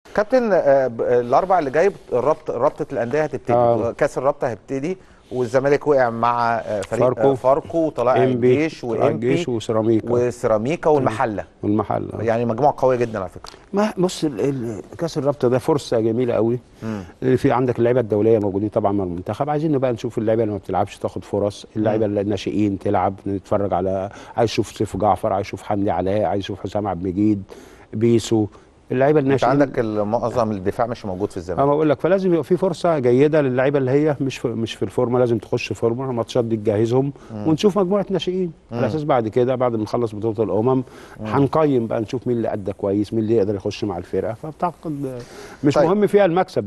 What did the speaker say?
كابتن الاربع اللي جاي رابطه الانديه هتبتدي، كاس الرابطه هيبتدي، والزمالك وقع مع فريق فاركو وطلائع الجيش وامبي وسيراميكا والمحله. يعني مجموعه قويه جدا على فكره. ما بص، كاس الرابطه ده فرصه جميله قوي. في عندك اللعيبه الدوليه موجودين طبعا مع المنتخب، عايزين بقى نشوف اللعيبه اللي ما بتلعبش تاخد فرص، اللعيبه الناشئين تلعب، نتفرج على، عايز اشوف سيف جعفر، عايز اشوف حمدي علاء، عايز اشوف حسام عبد المجيد، بيسو، اللعيبه الناشئين. انت عندك معظم الدفاع مش موجود في الزمالك. انا بقول لك، فلازم يبقى في فرصه جيده للعيبه اللي هي مش في الفورمه، لازم تخش فورمه، الماتشات دي تجهزهم، ونشوف مجموعه ناشئين على اساس بعد كده، بعد ما نخلص بطوله الامم هنقيم بقى، نشوف مين اللي ادى كويس، مين اللي يقدر يخش مع الفرقه. فبتعتقد مش طيب. مهم فيها المكسب.